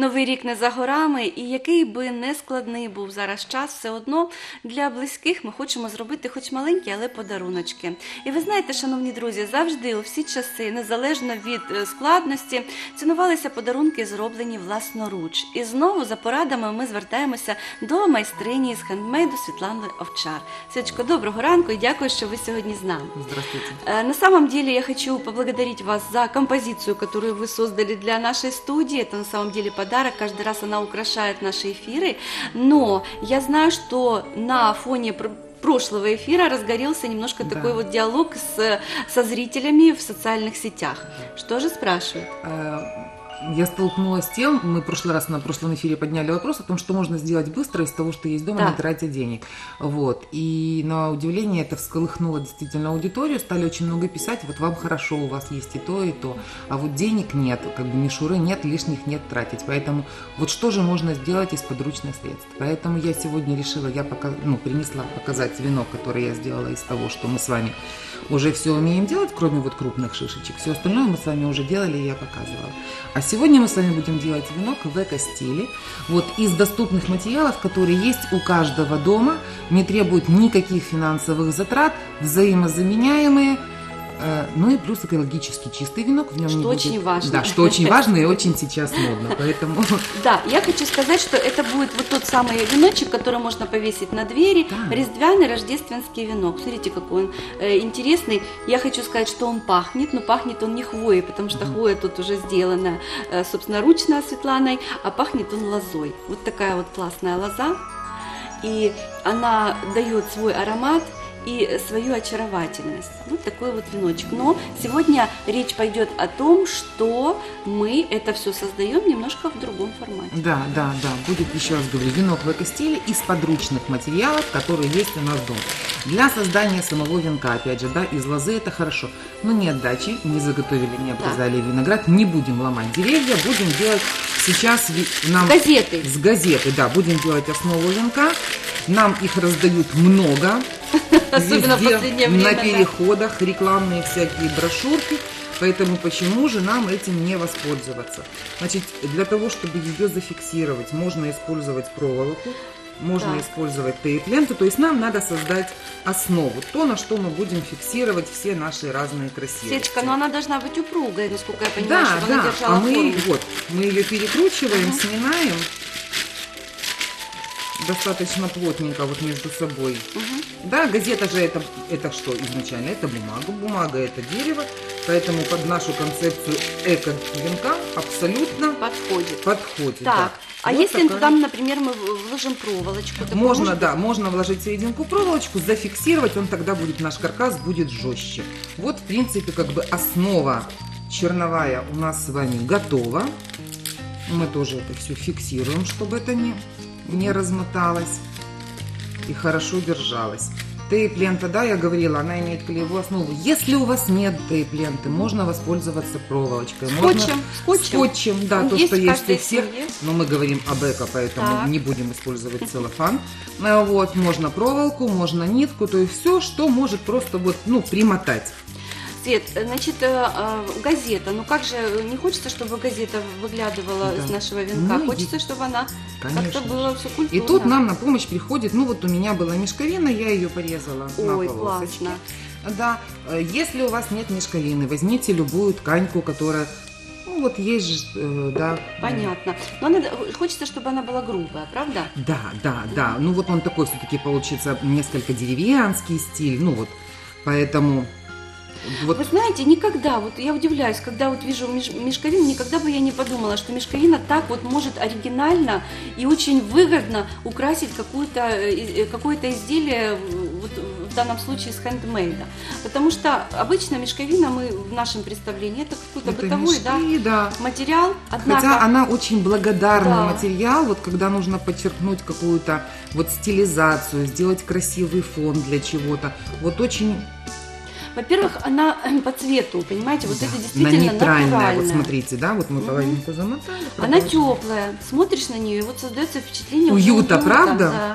Новий рік не за горами, і який би не складний був зараз час, все одно для близьких ми хочемо зробити хоч маленькі, але подаруночки. І ви знаєте, шановні друзі, завжди у всі часи, незалежно від складності, цінувалися подарунки, зроблені власноруч. І знову за порадами ми звертаємося до майстрині з хендмейду Світлани Овчар. Світочко, доброго ранку и дякую, что вы сегодня с нами. Здравствуйте. На самом деле я хочу поблагодарить вас за композицию, которую вы создали для нашей студии. Это на самом деле подарок, каждый раз она украшает наши эфиры. Но я знаю, что на фоне прошлого эфира разгорелся немножко такой вот диалог со зрителями в социальных сетях. Что же спрашивают? Я столкнулась с тем, мы в прошлый раз на прошлом эфире подняли вопрос о том, что можно сделать быстро из того, что есть дома, Да. не тратя денег. Вот. И на удивление это всколыхнуло действительно аудиторию, стали очень много писать, вот вам хорошо, у вас есть и то, а вот денег нет, как бы мишуры нет, лишних нет тратить. Поэтому вот что же можно сделать из подручных средств? Поэтому я сегодня решила, принесла показать венок, который я сделала из того, что мы с вами уже все умеем делать, кроме вот крупных шишечек. Все остальное мы с вами уже делали, и я показывала. А сегодня мы с вами будем делать венок в эко-стиле. Вот из доступных материалов, которые есть у каждого дома, не требуют никаких финансовых затрат, взаимозаменяемые, ну и плюс экологически чистый венок. В нем что не будет... очень важно. Да, что очень важно и очень сейчас модно. Поэтому... Да, я хочу сказать, что это будет вот тот самый веночек, который можно повесить на двери, Да. рождественный рождественский венок. Смотрите, какой он интересный. Я хочу сказать, что он пахнет, но пахнет он не хвоей, потому что хвоя тут уже сделана собственноручно Светланой, а пахнет он лозой. Вот такая вот классная лоза, и она дает свой аромат и свою очаровательность. Вот такой вот веночек. Но сегодня речь пойдет о том, что мы это все создаем немножко в другом формате. Да. Будет, еще раз говорю, венок в эко-стиле из подручных материалов, которые есть у нас дома. Для создания самого венка, опять же, да, из лозы это хорошо. Но не отдачи, не заготовили, не обрезали виноград, не будем ломать деревья, будем делать сейчас нам... С газеты, да, будем делать основу венка. Нам их раздают много. Особенно в везде, последнее время. на да. переходах, рекламные всякие брошюрки. Поэтому почему же нам этим не воспользоваться? Значит, для того, чтобы ее зафиксировать, можно использовать проволоку, можно Так. использовать тейп-ленту. То есть нам надо создать основу, то, на что мы будем фиксировать все наши разные красивости. Светочка, но она должна быть упругой, насколько я понимаю, Да, чтобы она да, держала а мы, форму. мы ее перекручиваем, сминаем достаточно плотненько вот между собой. Да, газета же это что изначально? Это бумага. Бумага это дерево, поэтому под нашу концепцию эко-венка абсолютно Подходит. подходит. Так, да. а Вот если такая. туда, например, мы вложим проволочку? такую, Можно, может да, быть? можно вложить в серединку проволочку, зафиксировать, он тогда будет, наш каркас будет жестче. Вот, в принципе, как бы основа черновая у нас с вами готова. Мы тоже это все фиксируем, чтобы это не размоталось и хорошо держалось. Тейп-лента, да, я говорила, она имеет клеевую основу. Если у вас нет тейп-ленты, можно воспользоваться проволочкой. Можно скотчем, да, Он то, есть что в есть у каждой всех. семье. Но мы говорим об эко, поэтому Так. не будем использовать целлофан. Вот, можно проволоку, можно нитку, то есть все, что может просто вот, примотать. Свет, значит, газета. Ну как же, не хочется, чтобы газета выглядывала Да. из нашего венка? Ну, Хочется, чтобы она как-то Конечно. было все И культурно. тут нам на помощь приходит, вот у меня была мешковина, я ее порезала на Ой, полосочки. классно. Да, если у вас нет мешковины, возьмите любую тканьку, которая, вот есть же, да. Понятно. Но хочется, чтобы она была грубая, правда? Да. Ну вот он такой все-таки получится несколько деревенский стиль, поэтому... Вот. Вы знаете, никогда, вот я удивляюсь, когда вот вижу мешковину, никогда бы я не подумала, что мешковина так вот может оригинально и очень выгодно украсить какое-то изделие, вот в данном случае с хендмейда. Потому что обычно мешковина, мы в нашем представлении, это какой-то Это бытовой мешки, да. материал, однако... Хотя она очень благодарный Да. материал, вот когда нужно подчеркнуть какую-то вот стилизацию, сделать красивый фон для чего-то, вот очень... Во-первых, она по цвету, понимаете, вот Да, это она действительно нейтральная, натуральная. вот смотрите, да, вот мы половинку замотали. Она теплая, смотришь на нее, и вот создается впечатление Уюта, правда? Да.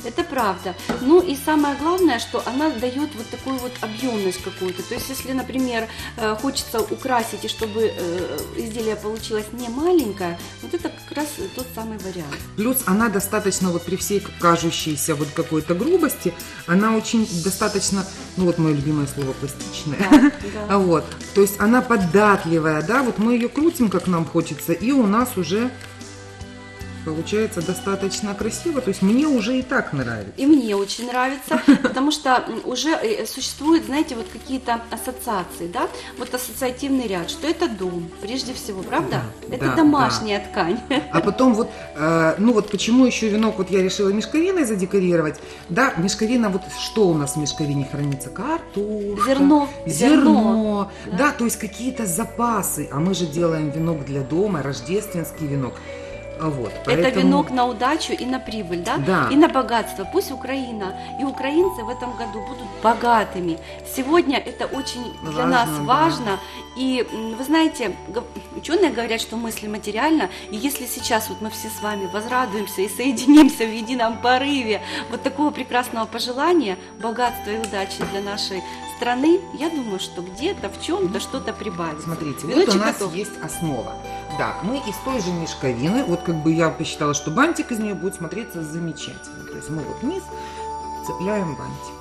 Это правда. Ну и самое главное, что она дает вот такую вот объемность какую-то. То есть, если, например, хочется украсить, и чтобы изделие получилось не маленькое, вот это как раз тот самый вариант. Плюс она достаточно, вот при всей кажущейся вот какой-то грубости, она очень достаточно, ну вот мое любимое слово, пластичная. Да, да. Вот. То есть она податливая, да, вот мы ее крутим, как нам хочется, и у нас уже получается достаточно красиво, то есть мне уже и так нравится. И мне очень нравится, потому что уже существуют, знаете, вот какие-то ассоциации, да, вот ассоциативный ряд, что это дом, прежде всего, правда? Да, Это да, домашняя ткань. А потом вот, ну вот почему еще венок, вот я решила мешковиной задекорировать, да, мешковина, вот что у нас в мешковине хранится? Картошка, зерно, да, то есть какие-то запасы, а мы же делаем венок для дома, рождественский венок. Вот, поэтому... Это венок на удачу и на прибыль, да? Да. И на богатство. Пусть Украина и украинцы в этом году будут богатыми. Сегодня это очень для нас важно. Да. И вы знаете, ученые говорят, что мысли материально. И если сейчас вот мы все с вами возрадуемся и соединимся в едином порыве вот такого прекрасного пожелания, богатства и удачи для нашей страны, я думаю, что где-то в чем-то что-то прибавится. Смотрите, веночек вот у нас готов. Есть основа. Да, мы из той же мешковины, вот как бы я посчитала, что бантик из нее будет смотреться замечательно. То есть мы вот вниз цепляем бантик.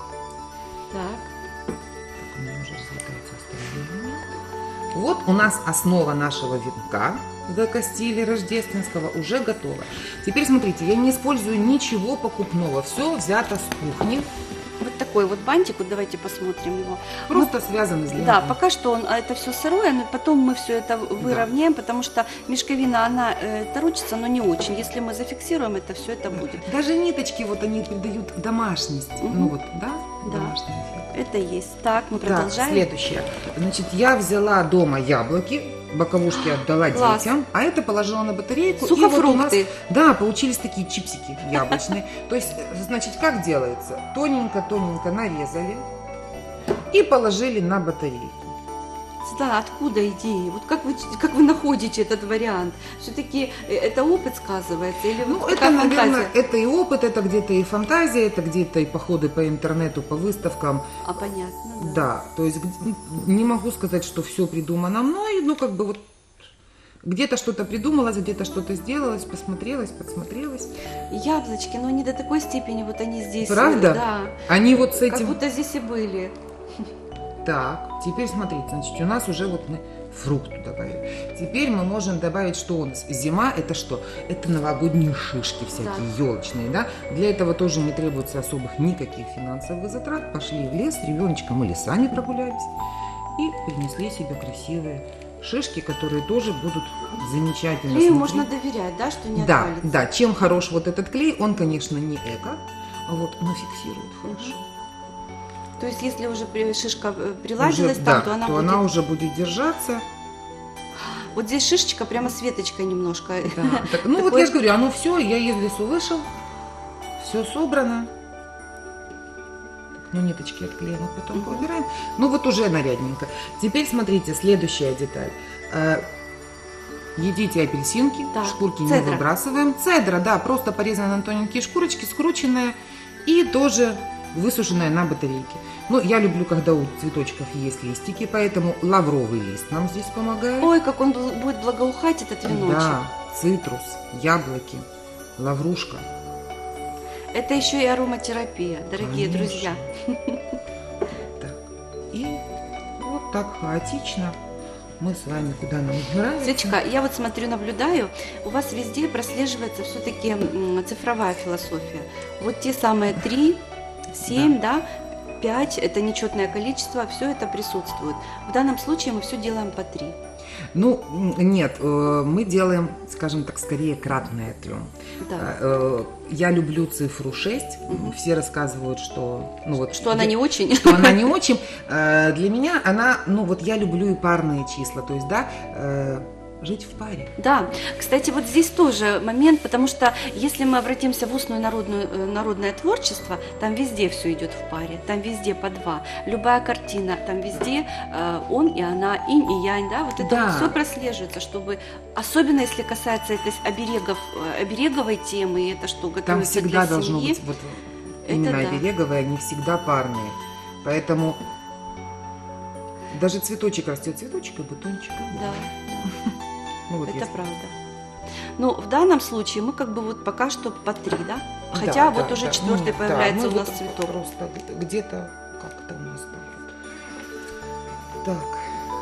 Так. Так, у меня уже разлетается остальное. Вот у нас основа нашего венка в эко-стиле рождественского уже готова. Теперь смотрите, я не использую ничего покупного, все взято с кухни. Вот такой вот бантик, вот давайте посмотрим его. Просто связан из ленты. Да, пока что это все сырое, но потом мы все это выровняем, да. Потому что мешковина, она торочится, но не очень. Если мы зафиксируем это, все это будет. Даже ниточки, вот они придают домашность. Ну вот, да? Домашний эффект. Это есть. Так, мы продолжаем. Следующее. Значит, я взяла дома яблоки. Боковушки отдала детям, а это положила на батарейку. Сухофрукты. И вот у нас, да, получились такие чипсики яблочные. То есть, значит, как делается? Тоненько-тоненько нарезали и положили на батарейку. Да, откуда идеи? Вот как вы находите этот вариант? Все-таки это опыт сказывается? Или ну, это, наверное, это и опыт, это где-то и фантазия, это где-то и походы по интернету, по выставкам. А понятно. Да, то есть не могу сказать, что все придумано мной, ну как бы вот где-то что-то придумалось, где-то что-то сделалось, посмотрелось, подсмотрелось. Яблочки, но не до такой степени, вот они здесь. Правда? Да. Они вот с этим... Как будто здесь и были. Так, теперь смотрите, значит, у нас уже вот мы фрукт добавили. Теперь мы можем добавить, что у нас зима, это что? Это новогодние шишки всякие, елочные, да? Для этого тоже не требуется особых никаких финансовых затрат. Пошли в лес, ребеночком или сами прогулялись и принесли себе красивые шишки, которые тоже будут замечательно. Клею можно доверять, да, что не отвалится? Да, чем хорош вот этот клей, он, конечно, не эко, вот, но фиксирует хорошо. То есть, если уже шишка приладилась уже, там, то она уже будет держаться. Вот здесь шишечка прямо с веточкой немножко. Да, так, ну вот я же говорю, оно все, я из лесу вышел, все собрано. Ну, ниточки отклеим, потом убираем. Ну, вот уже нарядненько. Теперь смотрите, следующая деталь. Едите апельсинки, шкурки не выбрасываем. Цедра, да, просто порезанная на тоненькие шкурочки, скрученная и тоже высушенная на батарейке. Но я люблю, когда у цветочков есть листики, поэтому лавровый лист нам здесь помогает. Ой, как он будет благоухать, этот веночек. Да, цитрус, яблоки, лаврушка. Это еще и ароматерапия, дорогие друзья. Так, и вот так хаотично мы с вами куда нам нравится. Светочка, я вот смотрю, наблюдаю, у вас везде прослеживается все-таки цифровая философия. Вот те самые 3, 7, да, 5, это нечетное количество, все это присутствует. В данном случае мы все делаем по 3. Ну, нет, мы делаем, скажем так, скорее кратное 3. Да. Я люблю цифру 6. Все рассказывают, что... Ну, вот, что она не очень. Что она не очень. Для меня она... Ну, вот я люблю и парные числа. То есть, да... жить в паре. Да, кстати, вот здесь тоже момент, потому что если мы обратимся в устное народное творчество, там везде все идет в паре, там везде по 2. Любая картина, там везде он и она, инь и янь, да, вот это вот все прослеживается, чтобы, особенно если касается этой обереговой темы, и это что, готовится там всегда для должно семьи. быть вот именно да. обереговые, они всегда парные. Поэтому даже цветочек растет, цветочек и бутончик. Да, Ну, вот это если- правда. Но в данном случае мы как бы вот пока что по 3, да? Да, Хотя вот да, уже да. 4-й Ну, появляется да, у ну, нас вот цветок. Просто где-то как-то у нас там. Так.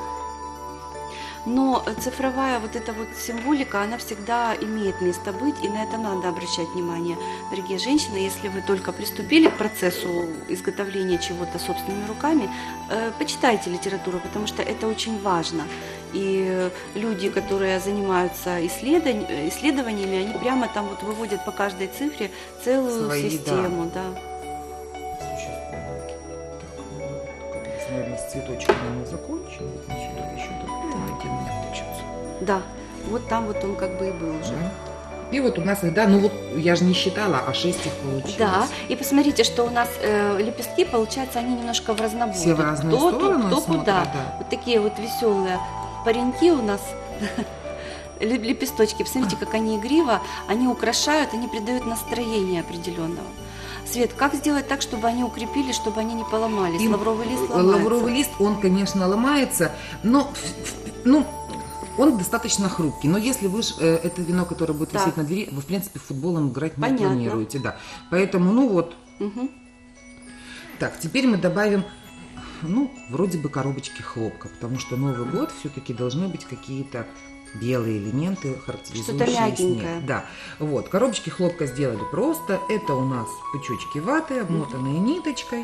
Но цифровая вот эта вот символика, она всегда имеет место быть, и на это надо обращать внимание. Дорогие женщины, если вы только приступили к процессу изготовления чего-то собственными руками, почитайте литературу, потому что это очень важно. И люди, которые занимаются исследованиями, они прямо там вот выводят по каждой цифре целую Свои, систему. Да. Сейчас, наверное, с цветочками мы закончим. Вот сюда еще добавим 1 месяц. Да, вот там вот он как бы и был уже. Да. И вот у нас, да, ну вот я же не считала, а 6 их получилось. Да, и посмотрите, что у нас лепестки, получается, они немножко в разнобой. Все в разные кто стороны кто смотрят, куда. да. Вот такие вот веселые пареньки у нас, лепесточки. Посмотрите, как они игриво, они украшают, они придают настроение определенного. Свет, как сделать так, чтобы они укрепились, чтобы они не поломались? И Лавровый лист ломается. Лавровый лист, он, конечно, ломается, но ну, он достаточно хрупкий. Но если вы это вино, которое будет Так. висеть на двери, вы, в принципе, футболом играть не Понятно. планируете. Да. Поэтому, ну вот. Мгм. Так, теперь мы добавим, ну, вроде бы коробочки хлопка, потому что Новый год все-таки должны быть какие-то белые элементы, характеризующие Что-то мягенькое. снег. Да. Вот, коробочки хлопка сделали просто. Это у нас пучочки ваты, обмотанные ниточкой.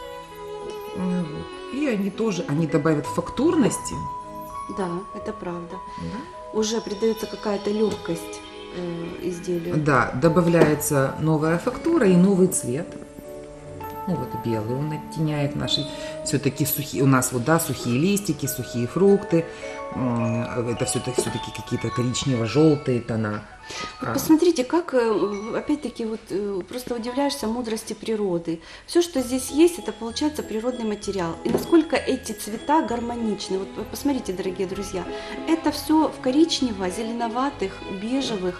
Вот. И они тоже, они добавят фактурности. Да, это правда. Да? Уже придается какая-то легкость изделию. Да, добавляется новая фактура и новый цвет. Ну вот белый, он оттеняет наши все-таки сухие, у нас вот, да, сухие листики, сухие фрукты. Это все-таки какие-то коричнево-желтые тона. Посмотрите, как, опять-таки, вот просто удивляешься мудрости природы. Все, что здесь есть, это получается природный материал. И насколько эти цвета гармоничны. Вот посмотрите, дорогие друзья, это все в коричнево-зеленоватых, бежевых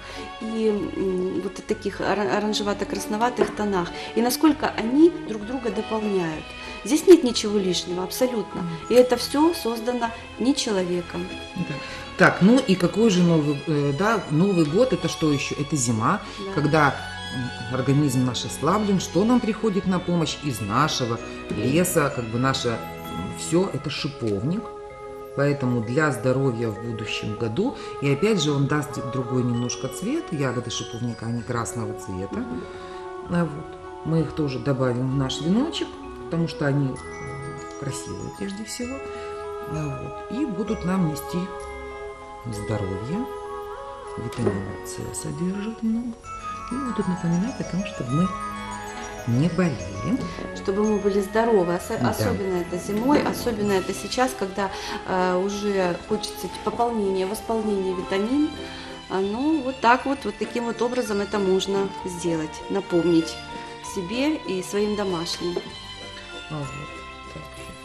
и вот таких оранжевато-красноватых тонах. И насколько они друг друга дополняют. Здесь нет ничего лишнего, абсолютно. И это все создано не человеком. Да. Так, ну и какой же Новый год, это что еще? Это зима, Да. когда организм наш ослаблен, что нам приходит на помощь из нашего леса, как бы наше все, это шиповник. Поэтому для здоровья в будущем году, и опять же он даст другой немножко цвет, ягоды шиповника, они красного цвета. Вот. Мы их тоже добавим в наш веночек, потому что они красивые прежде всего. Вот. И будут нам нести здоровье, витамина С содержит много, и будут напоминать о том, чтобы мы не болели. Чтобы мы были здоровы, Да. особенно это зимой, особенно это сейчас, когда уже хочется пополнения, восполнения витамин. Ну, вот так вот таким вот образом это можно сделать, напомнить себе и своим домашним. Вот. Так,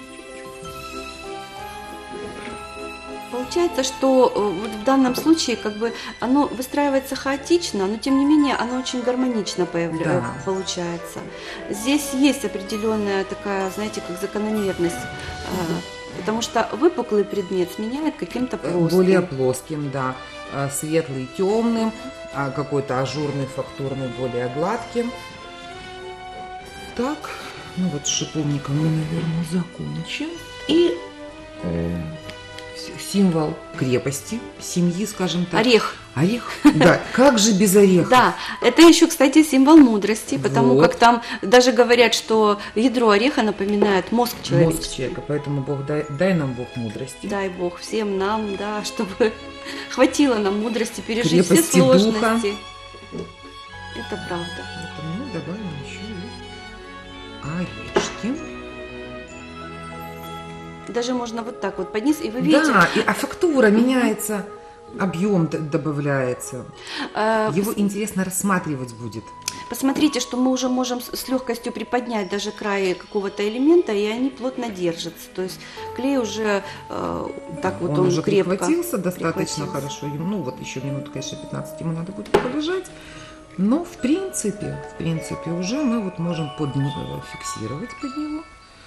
Получается, что вот в данном случае как бы оно выстраивается хаотично, но тем не менее оно очень гармонично Да. получается. Здесь есть определенная такая, знаете, как закономерность, потому что выпуклый предмет сменяет каким-то плоским. более плоским, да. Светлый темным, а какой-то ажурный, фактурный, более гладким. Так, ну вот с шиповником мы, наверное, закончим. И символ крепости, семьи, скажем так. Орех. Орех? Да, как же без ореха? Да, это еще, кстати, символ мудрости, потому Вот. как там даже говорят, что ядро ореха напоминает мозг человеческий. Мозг человека, поэтому Бог дай нам Бог мудрости. Дай Бог всем нам, да, чтобы хватило нам мудрости пережить Крепости все сложности. духа. Это правда. Поэтому мы добавим еще и орешки. Даже можно вот так вот подниз, и вы видите, Да, а фактура меняется, объем добавляется. Его интересно рассматривать будет. посмотрите, что мы уже можем с легкостью приподнять даже край какого-то элемента, и они плотно держатся. То есть клей уже так вот он уже крепко прихватился достаточно прихватился. хорошо. Ну вот еще минут, конечно, 15 ему надо будет полежать. Но в принципе, уже мы вот можем фиксировать под него.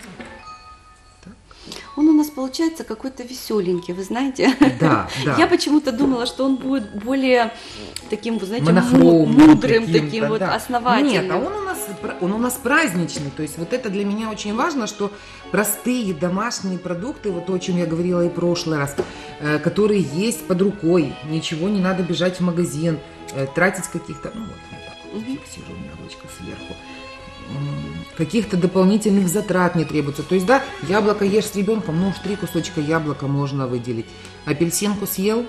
Он у нас получается какой-то веселенький, вы знаете. Да, да. Я почему-то думала, что он будет более таким, вы знаете, монохромным, мудрым, таким вот да. основательным. Нет, а он у нас праздничный. То есть вот это для меня очень важно, что простые домашние продукты, вот то, о чем я говорила и в прошлый раз, которые есть под рукой, ничего не надо бежать в магазин, тратить каких-то, ну вот так вот фиксируем яблочко сверху. Каких-то дополнительных затрат не требуется. То есть, да, яблоко ешь с ребенком, ну уж 3 кусочка яблока можно выделить. Апельсинку съел,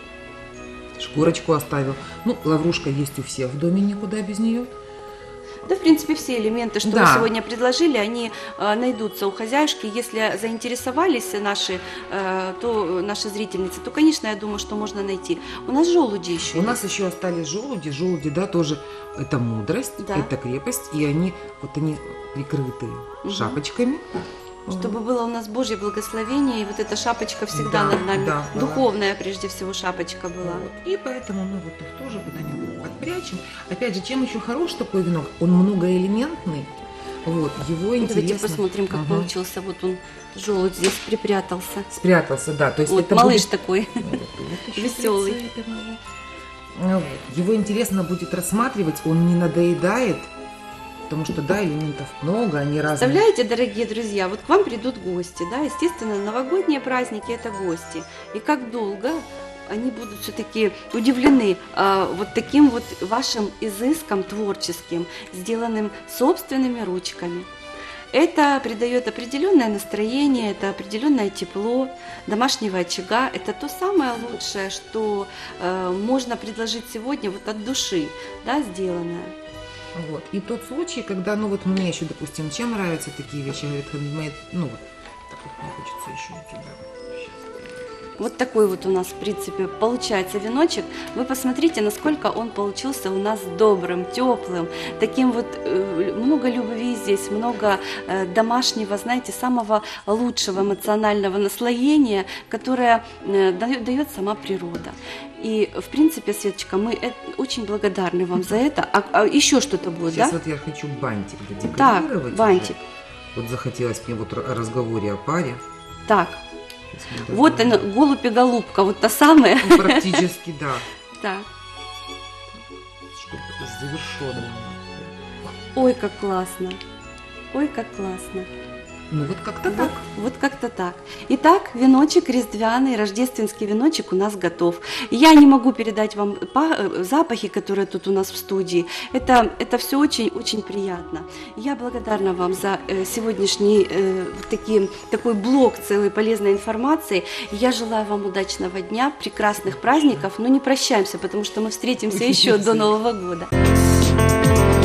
шкурочку оставил. Ну, лаврушка есть у всех в доме, никуда без нее. Да, в принципе, все элементы, что Да. вы сегодня предложили, они найдутся у хозяюшки. Если заинтересовались наши зрительницы, то, конечно, я думаю, что можно найти. У нас желуди еще У есть. нас еще остались желуди, да, тоже это мудрость, Да. это крепость, и они прикрыты шапочками. Чтобы было у нас Божье благословение, и вот эта шапочка всегда Да, над нами, да, была. духовная прежде всего шапочка была. Вот. И поэтому мы вот их тоже куда-нибудь подпрячем. Опять же, чем еще хорош такой венок? Он многоэлементный. Вот, его интересно. Давайте посмотрим, как получился. Вот он, желудь здесь припрятался. Спрятался, да. То есть Вот это малыш будет... такой. Вот еще Веселый. прицепим его. Ну вот. Его интересно будет рассматривать, он не надоедает, потому что, да, элементов много, они разные. Представляете, дорогие друзья, вот к вам придут гости, да, естественно, новогодние праздники – это гости. И как долго они будут все-таки удивлены вот таким вот вашим изыском творческим, сделанным собственными ручками. Это придает определенное настроение, это определенное тепло домашнего очага. Это то самое лучшее, что можно предложить сегодня вот от души, да, сделанное. Вот. И тот случай, когда, ну вот мне еще, допустим, чем нравятся такие вещи, говорит, handmade, ну вот, так вот мне хочется еще у тебя. Вот такой вот у нас, в принципе, получается веночек. Вы посмотрите, насколько он получился у нас добрым, теплым, таким вот много любви здесь, много домашнего, знаете, самого лучшего эмоционального наслоения, которое дает сама природа. И, в принципе, Светочка, мы очень благодарны вам за это. А еще что-то будет, Сейчас да? вот я хочу бантик додекорировать. Так, бантик. Уже. Вот захотелось мне вот о разговоре о паре. Так, вот она, голубь и голубка, вот та самая. Ну, практически, да. Так. Чтобы завершенно. Ой, как классно. Ой, как классно. Ну вот как-то так. Вот как-то так. Итак, веночек рождественский, рождественский веночек у нас готов. Я не могу передать вам запахи, которые тут у нас в студии. Это все очень-очень приятно. Я благодарна вам за сегодняшний такой блок целой полезной информации. Я желаю вам удачного дня, прекрасных праздников, но не прощаемся, потому что мы встретимся еще до Нового года.